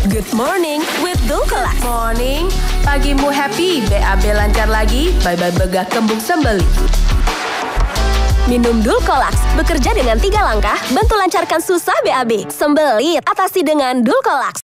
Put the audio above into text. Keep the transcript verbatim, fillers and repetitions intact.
Good morning with Dulcolax. Morning, pagimu happy, B A B lancar lagi, bye-bye begah kembung sembeli. Minum Dulcolax, bekerja dengan tiga langkah, bantu lancarkan susah B A B. Sembelit, atasi dengan Dulcolax.